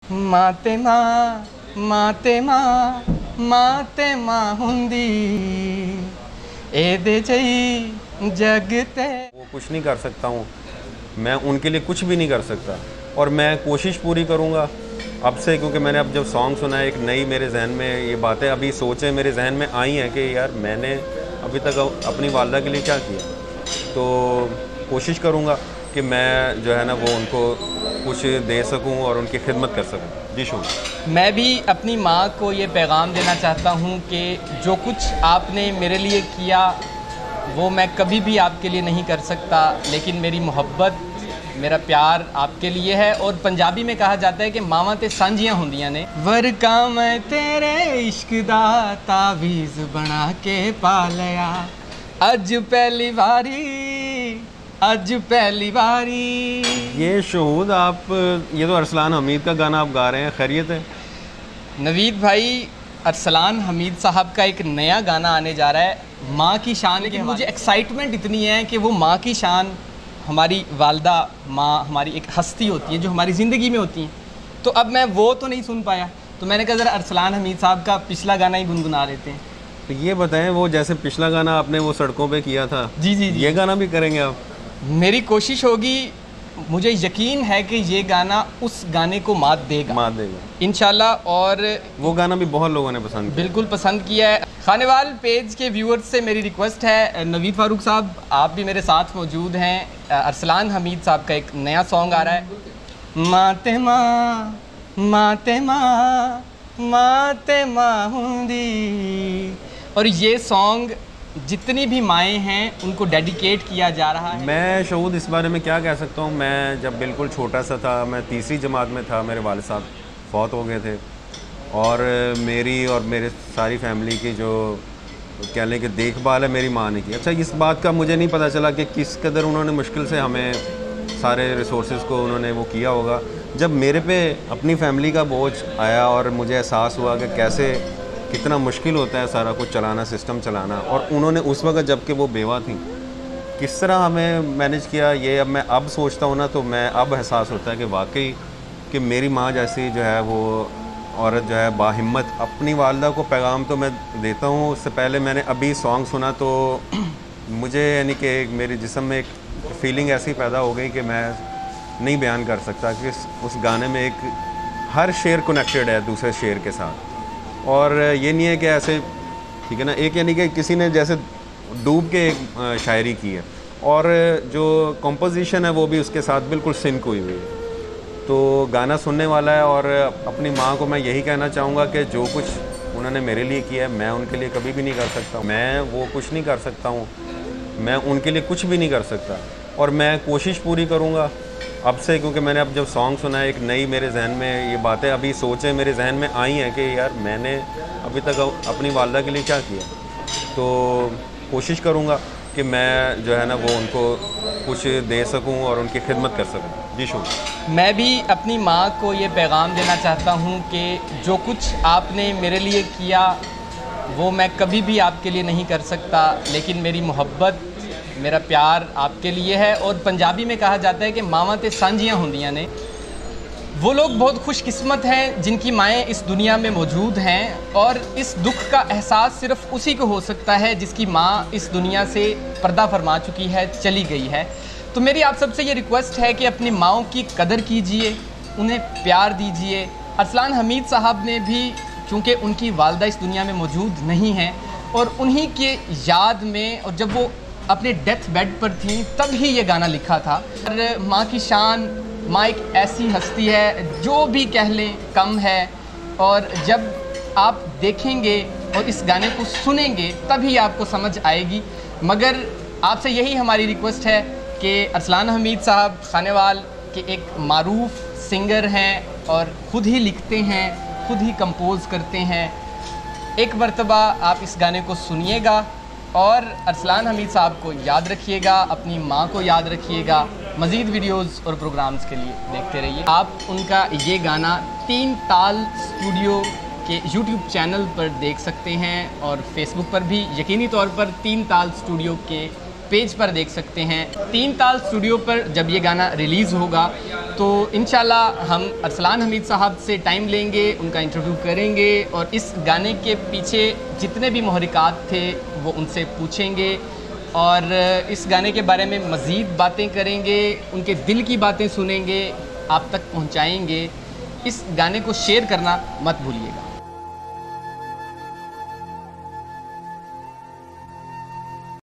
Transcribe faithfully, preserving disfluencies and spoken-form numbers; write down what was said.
माते माँ माते माँ माते माँ हुंदी एदे जई जगते। वो कुछ नहीं कर सकता हूँ, मैं उनके लिए कुछ भी नहीं कर सकता और मैं कोशिश पूरी करूँगा अब से, क्योंकि मैंने अब जब सॉन्ग सुना है एक नई मेरे जहन में ये बातें अभी सोचें मेरे जहन में आई हैं कि यार मैंने अभी तक अपनी वालदा के लिए क्या किया। तो कोशिश करूँगा कि मैं जो है ना वो उनको कुछ दे सकूं और उनकी खिदमत कर सकूं। जी शुक्रिया। मैं भी अपनी माँ को ये पैगाम देना चाहता हूँ कि जो कुछ आपने मेरे लिए किया वो मैं कभी भी आपके लिए नहीं कर सकता, लेकिन मेरी मोहब्बत मेरा प्यार आपके लिए है। और पंजाबी में कहा जाता है कि मावां ते सांझियां हुंदियां ने। वरका मैं तेरे इश्क दा तावीज़ बना के पालिया, अज पहली बारी अज पहली बारी। ये शहूद आप, ये तो अरसलान हमीद का गाना आप गा रहे हैं, खैरियत है? नवीद भाई, अरसलान हमीद साहब का एक नया गाना आने जा रहा है माँ की शान। लेकिन मुझे एक्साइटमेंट इतनी है कि वो माँ की शान, हमारी वालदा माँ हमारी एक हस्ती होती है जो हमारी ज़िंदगी में होती हैं, तो अब मैं वो तो नहीं सुन पाया, तो मैंने कहा ज़रा अरसलान हमीद साहब का पिछला गाना ही गुनगुना लेते हैं। तो ये बताएं, वो जैसे पिछला गाना आपने वो सड़कों पे किया था, जी जी जी, ये गाना भी करेंगे आप? मेरी कोशिश होगी, मुझे यकीन है कि ये गाना उस गाने को मात देगा मात देगा इंशाल्लाह। और वो गाना भी बहुत लोगों ने पसंद किया। बिल्कुल पसंद किया है। खानेवाल पेज के व्यूअर्स से मेरी रिक्वेस्ट है, नवीद फारूक साहब आप भी मेरे साथ मौजूद हैं। अरसलान हमीद साहब का एक नया सॉन्ग आ रहा है, माते माँ माते माँ माते माँ हुंदी, और ये सॉन्ग जितनी भी माएँ हैं उनको डेडिकेट किया जा रहा है। मैं शहूद इस बारे में क्या कह सकता हूँ, मैं जब बिल्कुल छोटा सा था, मैं तीसरी जमात में था, मेरे वालिद साहब फौत हो गए थे और मेरी और मेरे सारी फैमिली की जो कह लें कि देखभाल है मेरी माँ ने की। अच्छा, इस बात का मुझे नहीं पता चला कि किस कदर उन्होंने मुश्किल से हमें सारे रिसोर्सेज को उन्होंने वो किया होगा। जब मेरे पे अपनी फैमिली का बोझ आया और मुझे एहसास हुआ कि कैसे कितना मुश्किल होता है सारा कुछ चलाना, सिस्टम चलाना, और उन्होंने उस वक्त जबकि वो बेवा थी किस तरह हमें मैनेज किया, ये अब मैं अब सोचता हूँ ना तो मैं अब एहसास होता है कि वाकई कि मेरी माँ जैसी जो है वो औरत जो है बाहिम्मत। अपनी वालदा को पैगाम तो मैं देता हूँ, उससे पहले मैंने अभी सॉन्ग सुना तो मुझे यानी कि मेरे जिस्म में एक फीलिंग ऐसी पैदा हो गई कि मैं नहीं बयान कर सकता कि उस गाने में एक हर शेर कनेक्टेड है दूसरे शेर के साथ। और ये नहीं है कि ऐसे, ठीक है ना, एक यानी कि किसी ने जैसे डूब के एक शायरी की है और जो कंपोजिशन है वो भी उसके साथ बिल्कुल सिंक हुई हुई है। तो गाना सुनने वाला है और अपनी माँ को मैं यही कहना चाहूँगा कि जो कुछ उन्होंने मेरे लिए किया है मैं उनके लिए कभी भी नहीं कर सकता। मैं वो कुछ नहीं कर सकता हूँ, मैं उनके लिए कुछ भी नहीं कर सकता और मैं कोशिश पूरी करूँगा अब से, क्योंकि मैंने अब जब सॉन्ग सुना है एक नई मेरे जहन में ये बातें अभी सोचें मेरे जहन में आई हैं कि यार मैंने अभी तक अपनी वालदा के लिए क्या किया। तो कोशिश करूँगा कि मैं जो है ना वो उनको कुछ दे सकूं और उनकी खिदमत कर सकूं। जी शुक्रिया। मैं भी अपनी माँ को ये पैगाम देना चाहता हूँ कि जो कुछ आपने मेरे लिए किया वो मैं कभी भी आपके लिए नहीं कर सकता, लेकिन मेरी मोहब्बत मेरा प्यार आपके लिए है। और पंजाबी में कहा जाता है कि मावां ते सांझियां हुंदियां ने। वो लोग बहुत खुशकिस्मत हैं जिनकी माएँ इस दुनिया में मौजूद हैं, और इस दुख का एहसास सिर्फ उसी को हो सकता है जिसकी माँ इस दुनिया से पर्दा फरमा चुकी है, चली गई है। तो मेरी आप सबसे ये रिक्वेस्ट है कि अपनी माँओं की कदर कीजिए, उन्हें प्यार दीजिए। अरसलान हमीद साहब ने भी, चूँकि उनकी वालदा इस दुनिया में मौजूद नहीं हैं, और उन्हीं के याद में और जब वो अपने डेथ बेड पर थी तब ही ये गाना लिखा था। और माँ की शान, माँ एक ऐसी हस्ती है जो भी कह लें कम है, और जब आप देखेंगे और इस गाने को सुनेंगे तभी आपको समझ आएगी। मगर आपसे यही हमारी रिक्वेस्ट है कि अरसलान हमीद साहब खानेवाल के एक मारूफ सिंगर हैं और ख़ुद ही लिखते हैं, ख़ुद ही कंपोज़ करते हैं। एक मरतबा आप इस गाने को सुनिएगा और अरसलान हमीद साहब को याद रखिएगा, अपनी माँ को याद रखिएगा। मज़ीद वीडियोज़ और प्रोग्राम्स के लिए देखते रहिए। आप उनका ये गाना तीन ताल स्टूडियो के यूट्यूब चैनल पर देख सकते हैं और फेसबुक पर भी यकीनी तौर पर तीन ताल स्टूडियो के पेज पर देख सकते हैं। तीन ताल स्टूडियो पर जब ये गाना रिलीज़ होगा तो इंशाल्लाह हम अरसलान हमीद साहब से टाइम लेंगे, उनका इंटरव्यू करेंगे और इस गाने के पीछे जितने भी महरिकात थे वो उनसे पूछेंगे और इस गाने के बारे में मज़ीद बातें करेंगे, उनके दिल की बातें सुनेंगे, आप तक पहुंचाएंगे। इस गाने को शेयर करना मत भूलिएगा।